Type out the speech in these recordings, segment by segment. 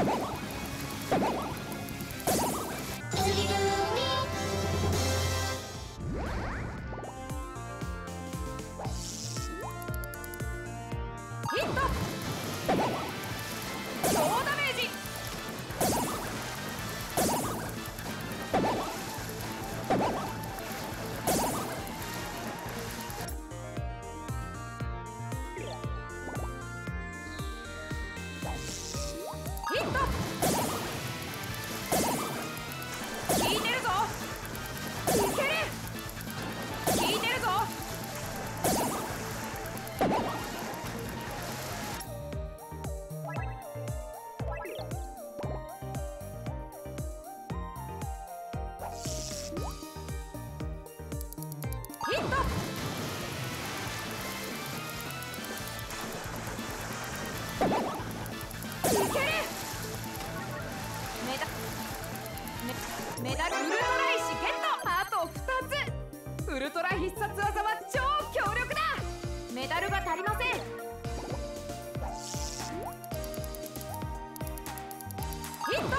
ヒット。超ダメージ。ヒット。効いてるぞ。いける。効いてるぞ。ヒット。いける。メダルウルトラ石ゲット。あと2つ。ウルトラ必殺技は超強力だ。メダルが足りません。ヒット。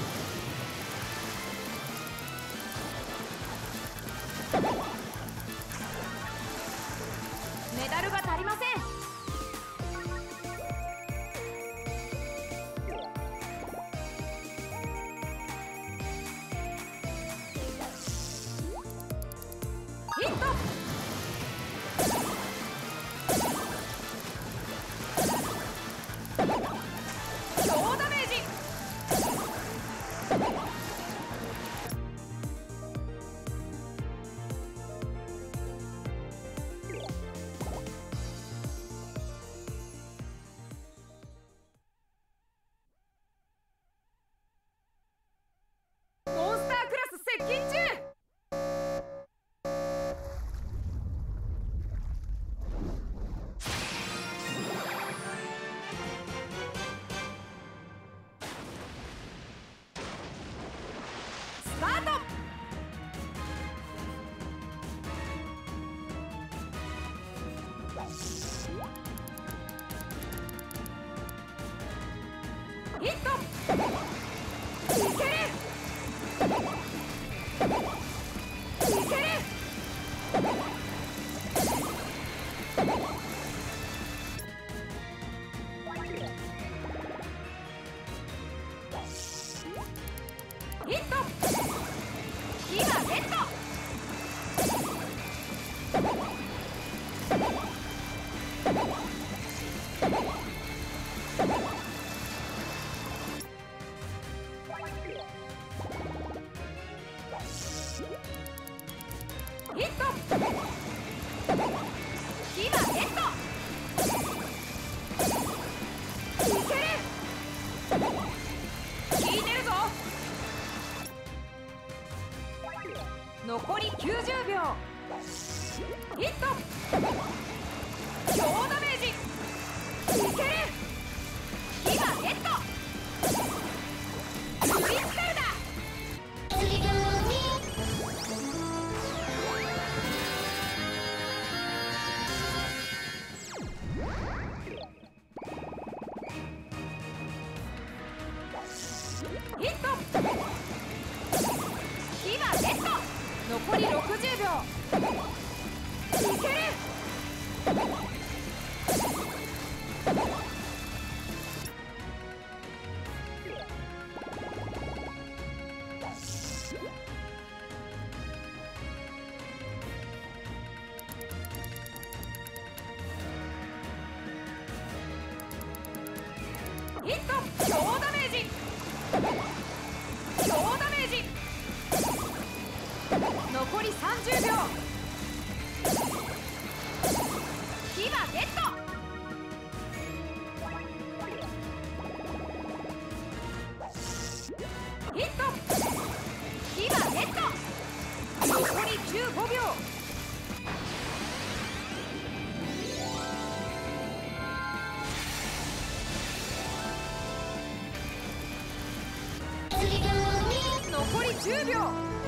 メダルが足りません。ヒット。超ダメージ。モンスタークラス接近中。スタート。ヒット。いける。いける。ヒット。火がゲット。ヒット。火がゲット。いける。効いてるぞ。残り90秒。ヒット。超ダメージ。いける。火がゲット。クリスタルだ。ヒット。火がゲット。残り60秒。いける。ヒット。超ダメージ。超ダメージ。残り30秒。火がゲット。ヒット。火がゲット。残り15秒。残り10秒。